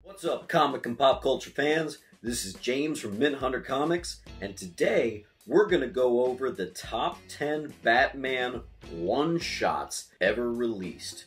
What's up, comic and pop culture fans? This is James from Mint Hunter Comics, and today we're going to go over the top 10 Batman one-shots ever released.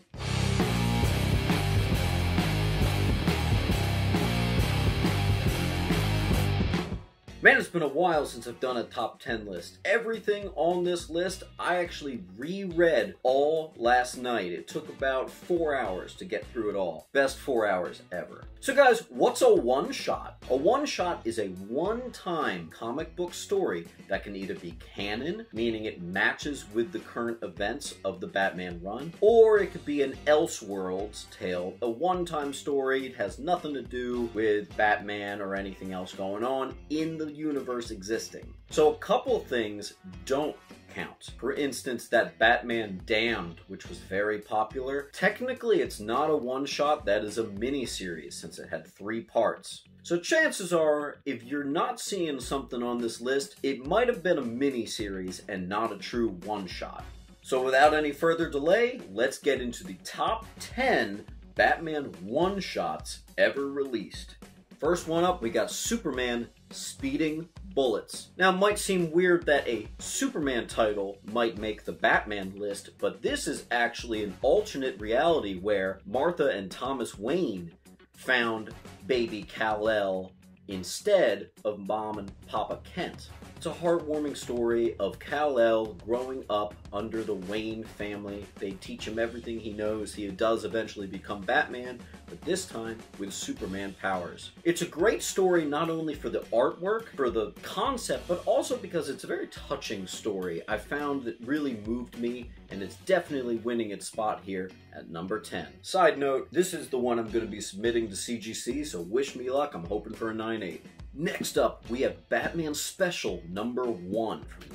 Man, it's been a while since I've done a top 10 list. Everything on this list, I actually reread all last night. It took about 4 hours to get through it all. Best 4 hours ever. So guys, what's a one-shot? A one-shot is a one-time comic book story that can either be canon, meaning it matches with the current events of the Batman run, or it could be an Elseworlds tale, a one-time story. It has nothing to do with Batman or anything else going on in the universe existing. So a couple things don't count. For instance, that Batman Damned, which was very popular, technically it's not a one-shot, that is a mini-series since it had 3 parts. So chances are, if you're not seeing something on this list, it might have been a mini-series and not a true one-shot. So without any further delay, let's get into the top 10 Batman one-shots ever released. First one up, we got Superman Speeding Bullets. Now, it might seem weird that a Superman title might make the Batman list, but this is actually an alternate reality where Martha and Thomas Wayne found baby Kal-El instead of Mom and Papa Kent. It's a heartwarming story of Kal-El growing up under the Wayne family. They teach him everything he knows. He does eventually become Batman, but this time with Superman powers. It's a great story not only for the artwork, for the concept, but also because it's a very touching story. I found that really moved me, and it's definitely winning its spot here at number 10. Side note, this is the one I'm going to be submitting to CGC, so wish me luck. I'm hoping for a 9.8. Next up, we have Batman Special number 1 from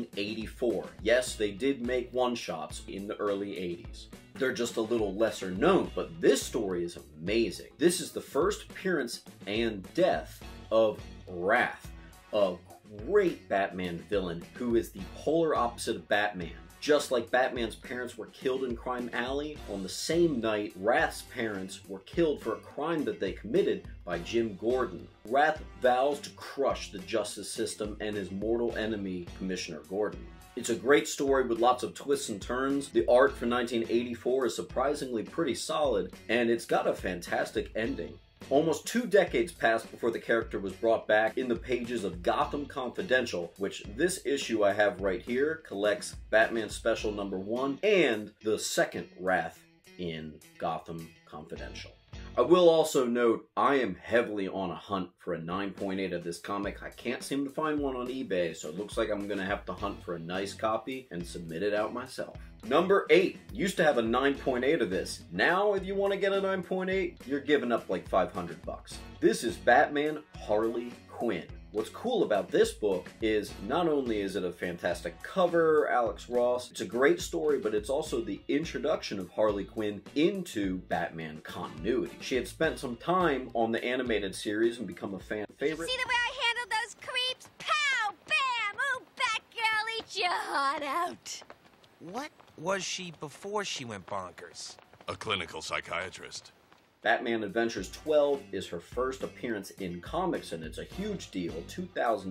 1984. Yes, they did make one-shots in the early 80s. They're just a little lesser known, but this story is amazing. This is the first appearance and death of Wrath, a great Batman villain who is the polar opposite of Batman. Just like Batman's parents were killed in Crime Alley, on the same night, Wrath's parents were killed for a crime that they committed by Jim Gordon. Wrath vows to crush the justice system and his mortal enemy, Commissioner Gordon. It's a great story with lots of twists and turns. The art for 1984 is surprisingly pretty solid, and it's got a fantastic ending. Almost 2 decades passed before the character was brought back in the pages of Gotham Confidential, which this issue I have right here collects Batman Special number 1 and the second Wrath in Gotham Confidential. I will also note, I am heavily on a hunt for a 9.8 of this comic. I can't seem to find one on eBay, so it looks like I'm going to have to hunt for a nice copy and submit it out myself. Number 8. Used to have a 9.8 of this. Now, if you want to get a 9.8, you're giving up like $500 bucks. This is Batman Harley Quinn. What's cool about this book is not only is it a fantastic cover, Alex Ross, it's a great story, but it's also the introduction of Harley Quinn into Batman continuity. She had spent some time on the animated series and become a fan favorite. See the way I handled those creeps? Pow! Bam! Ooh, Batgirl, eat your heart out. What was she before she went bonkers? A clinical psychiatrist. Batman Adventures 12 is her first appearance in comics, and it's a huge deal, $2,000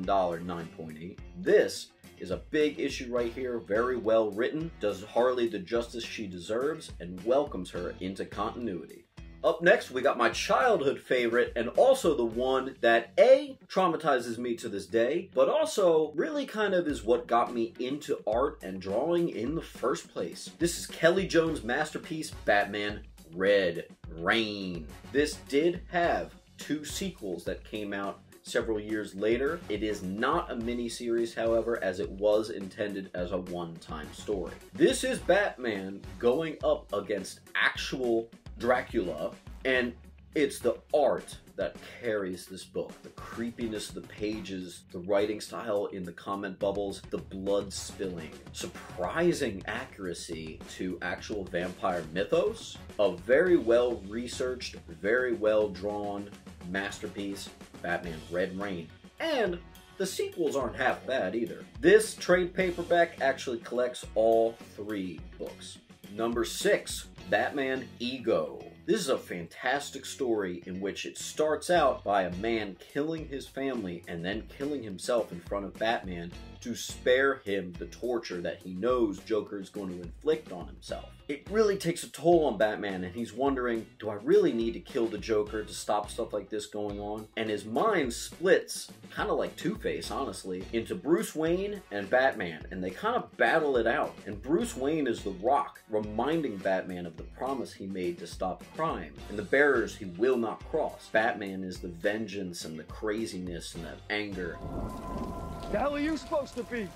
9.8. This is a big issue right here, very well written, does Harley the justice she deserves, and welcomes her into continuity. Up next, we got my childhood favorite, and also the one that A, traumatizes me to this day, but also really kind of is what got me into art and drawing in the first place. This is Kelly Jones' masterpiece, Batman Red Rain. This did have 2 sequels that came out several years later. It is not a mini-series, however, as it was intended as a one-time story. This is Batman going up against actual Dracula, and it's the art that carries this book. The creepiness of the pages, the writing style in the comment bubbles, the blood spilling, surprising accuracy to actual vampire mythos, a very well researched, very well drawn masterpiece, Batman Red Rain. And the sequels aren't half bad either. This trade paperback actually collects all 3 books. Number 6, Batman Ego. This is a fantastic story in which it starts out by a man killing his family and then killing himself in front of Batman to spare him the torture that he knows Joker is going to inflict on himself. It really takes a toll on Batman, and he's wondering, do I really need to kill the Joker to stop stuff like this going on? And his mind splits, kind of like Two-Face, honestly, into Bruce Wayne and Batman, and they kind of battle it out. And Bruce Wayne is the Rock, reminding Batman of the promise he made to stop crime, and the barriers he will not cross. Batman is the vengeance and the craziness and the anger. The hell are you supposed to be?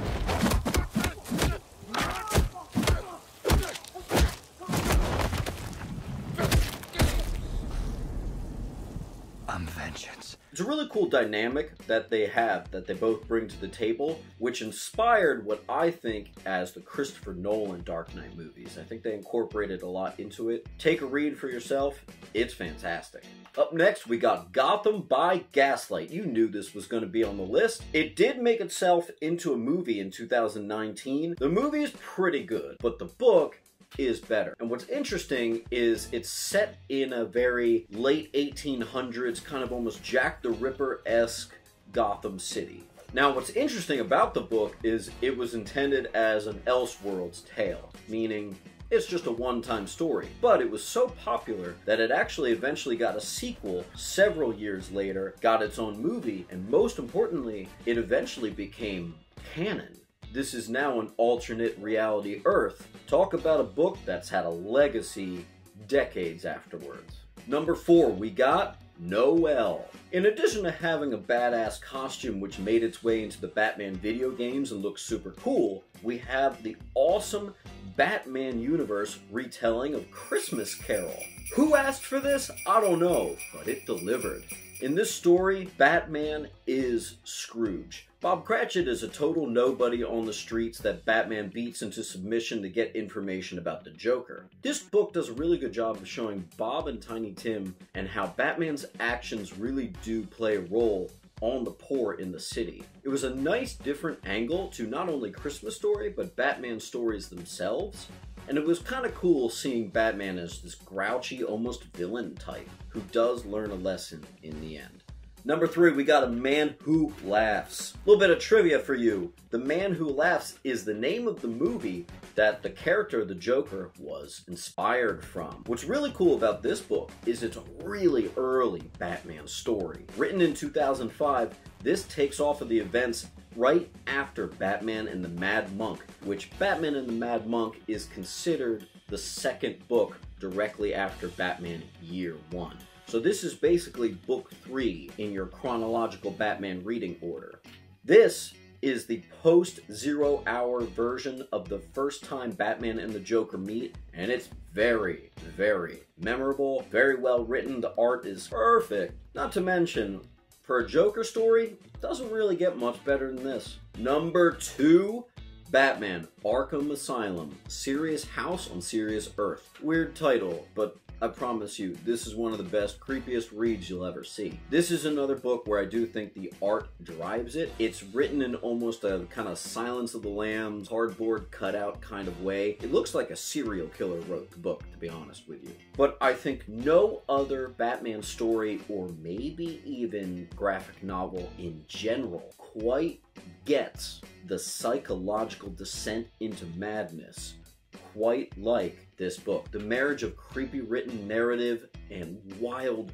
I'm vengeance. It's a really cool dynamic that they have, that they both bring to the table, which inspired what I think as the Christopher Nolan Dark Knight movies. I think they incorporated a lot into it. Take a read for yourself. It's fantastic. Up next, we got Gotham by Gaslight. You knew this was going to be on the list. It did make itself into a movie in 2019. The movie is pretty good, but the book is better. And what's interesting is it's set in a very late 1800s, kind of almost Jack the Ripper-esque Gotham City. Now, what's interesting about the book is it was intended as an Elseworlds tale, meaning it's just a one-time story, but it was so popular that it actually eventually got a sequel several years later, got its own movie, and most importantly, it eventually became canon. This is now an alternate reality Earth. Talk about a book that's had a legacy decades afterwards. Number 4, we got Noel. In addition to having a badass costume which made its way into the Batman video games and looks super cool, we have the awesome Batman universe retelling of Christmas Carol. Who asked for this? I don't know, but it delivered. In this story, Batman is Scrooge. Bob Cratchit is a total nobody on the streets that Batman beats into submission to get information about the Joker. This book does a really good job of showing Bob and Tiny Tim and how Batman's actions really do play a role on the poor in the city. It was a nice different angle to not only Christmas Story, but Batman stories themselves. And it was kind of cool seeing Batman as this grouchy, almost villain type, who does learn a lesson in the end. Number 3, we got A Man Who Laughs. A little bit of trivia for you. The Man Who Laughs is the name of the movie that the character, the Joker, was inspired from. What's really cool about this book is it's a really early Batman story. Written in 2005, this takes off of the events right after Batman and the Mad Monk, which Batman and the Mad Monk is considered the second book directly after Batman Year One. So this is basically book 3 in your chronological Batman reading order. This is the post-Zero Hour version of the first time Batman and the Joker meet, and it's very, very memorable, very well written. The art is perfect. Not to mention, for a Joker story, it doesn't really get much better than this. Number 2, Batman Arkham Asylum, Serious House on Serious Earth. Weird title, but I promise you, this is one of the best, creepiest reads you'll ever see. This is another book where I do think the art drives it. It's written in almost a kind of Silence of the Lambs, cardboard cutout kind of way. It looks like a serial killer wrote the book, to be honest with you. But I think no other Batman story, or maybe even graphic novel in general, quite gets the psychological descent into madness quite like this book. The marriage of creepy written narrative and wild,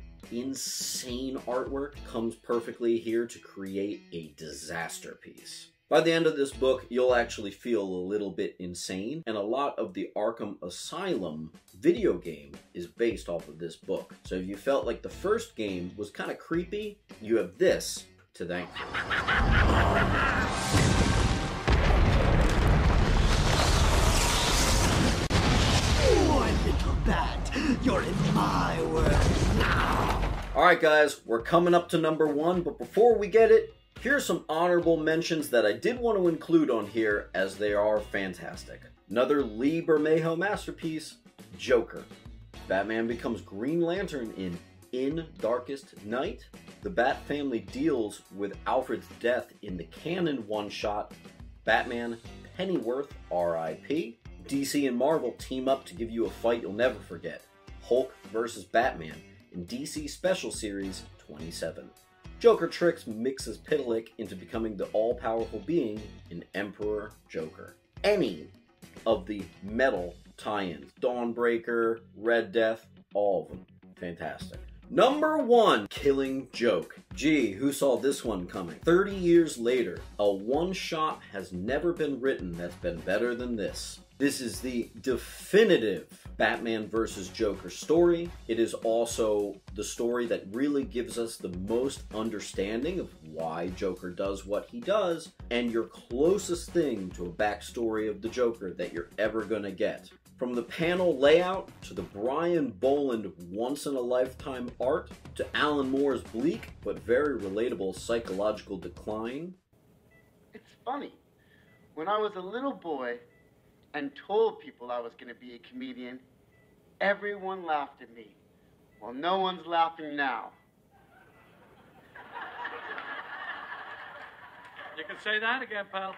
insane artwork comes perfectly here to create a disaster piece. By the end of this book, you'll actually feel a little bit insane, and a lot of the Arkham Asylum video game is based off of this book. So if you felt like the first game was kind of creepy, you have this to thank. Bat, you're in my world now. Alright guys, we're coming up to number 1, but before we get it, here's some honorable mentions that I did want to include on here as they are fantastic. Another Lee Bermejo masterpiece, Joker. Batman becomes Green Lantern in Darkest Night. The Bat family deals with Alfred's death in the canon one-shot, Batman Pennyworth, R.I.P. DC and Marvel team up to give you a fight you'll never forget. Hulk vs. Batman in DC Special Series 27. Joker tricks Mix's Pitalik into becoming the all-powerful being in Emperor Joker. Any of the metal tie-ins, Dawnbreaker, Red Death, all of them, fantastic. Number 1, Killing Joke. Gee, who saw this one coming? 30 years later, a one-shot has never been written that's been better than this. This is the definitive Batman vs. Joker story. It is also the story that really gives us the most understanding of why Joker does what he does, and your closest thing to a backstory of the Joker that you're ever gonna get. From the panel layout, to the Brian Boland once-in-a-lifetime art, to Alan Moore's bleak but very relatable psychological decline. It's funny. When I was a little boy and told people I was going to be a comedian, everyone laughed at me. Well, no one's laughing now. You can say that again, pal.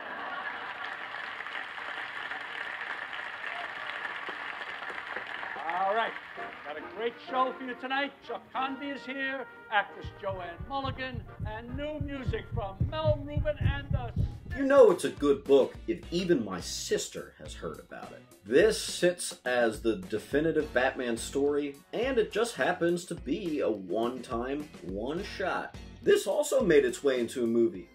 All right, got a great show for you tonight. Chuck Convy is here, actress Joanne Mulligan, and new music from Mel Rubin and the... You know it's a good book if even my sister has heard about it. This sits as the definitive Batman story, and it just happens to be a one-time, one-shot. This also made its way into a movie.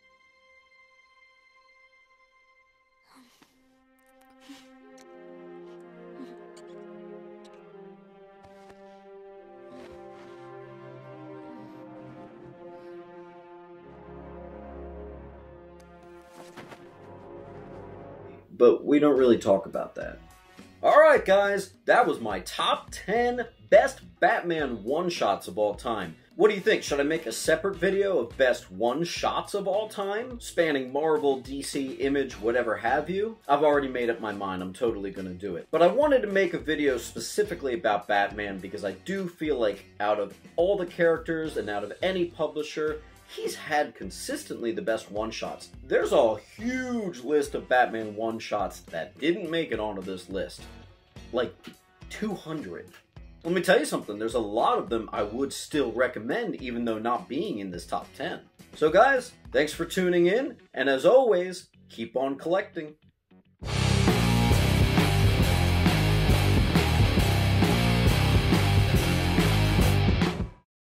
But we don't really talk about that. Alright guys, that was my top 10 best Batman one-shots of all time. What do you think? Should I make a separate video of best one-shots of all time? Spanning Marvel, DC, Image, whatever have you? I've already made up my mind, I'm totally gonna do it. But I wanted to make a video specifically about Batman because I do feel like out of all the characters and out of any publisher, he's had consistently the best one-shots. There's a huge list of Batman one-shots that didn't make it onto this list. Like 200. Let me tell you something, there's a lot of them I would still recommend even though not being in this top 10. So guys, thanks for tuning in, and as always, keep on collecting.